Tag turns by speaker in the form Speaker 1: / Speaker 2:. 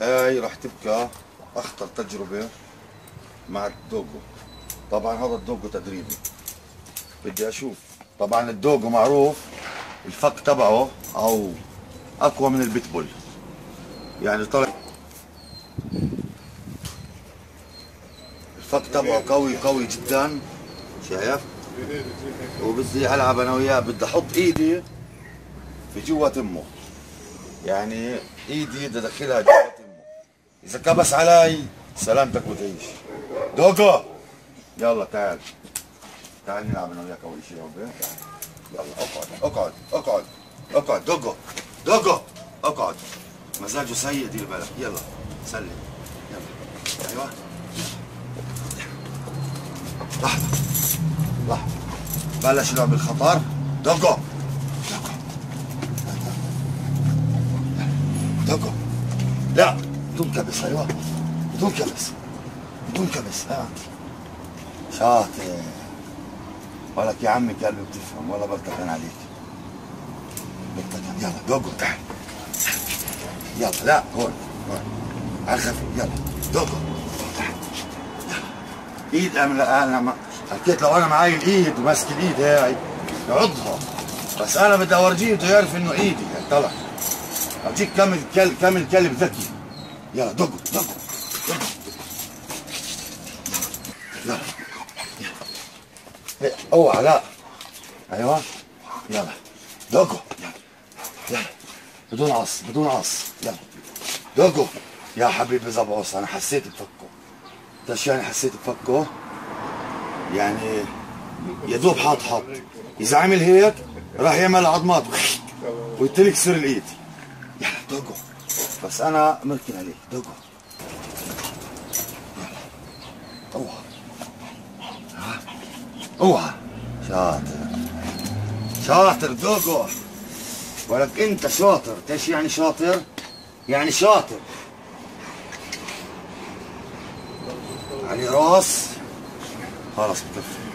Speaker 1: هاي راح تبقى اخطر تجربة مع الدوغو. طبعا هذا الدوغو تدريبي، بدي اشوف. طبعا الدوغو معروف الفك تبعه او اقوى من البيتبول، يعني طلع الفك تبعه قوي قوي جدا، شايف؟ وبدي العب انا وياه، بدي احط ايدي في جوا تمه، يعني ايدي بدي ادخلها جوا تمه، اذا كبس علي سلامتك وتعيش. دوغو يلا تعال تعال نلعب انا وياك اول شيء. يلا اقعد اقعد اقعد اقعد. دوغو دوغو اقعد، مزاجه سيء دير بالك. يلا سلم يلا. ايوه لحظة لحظة، بلش لعب الخطر. دوغو دوغو دوغو، لا بدون كبس. ايوه بدون كبس بدون كبس. شاطر ولك يا عمي، قلبي بتفهم ولا بلتكن عليك. بلتكن. يلا دوغو تعال يلا. لا هون هون على الخفيف. يلا دوغو تعال. ايد انا ما حكيت، لو انا معي الايد وماسك الايد هاي يعضها، بس انا بدي اورجيه بده يعرف انه ايدي. طلع اجيك كمل كلب ذكي. يلا دوغو دوغو دوغو. يلا يلا اوعى لا. ايوه يلا دوغو يلا يلا بدون عص بدون عص. يلا دوغو يا حبيبي زبعوص، انا حسيت بفكه. انت يعني حسيت بفكه، يعني يا دوب حط اذا عمل هيك راح يعمل عظمات ويتلكسر الايد. يلا دوغو، بس انا مركن عليك. دوغو يلا اوعى اوعى. شاطر شاطر دوغو، ولك انت شاطر. ايش يعني شاطر؟ يعني شاطر. علي راس خلاص بكفي.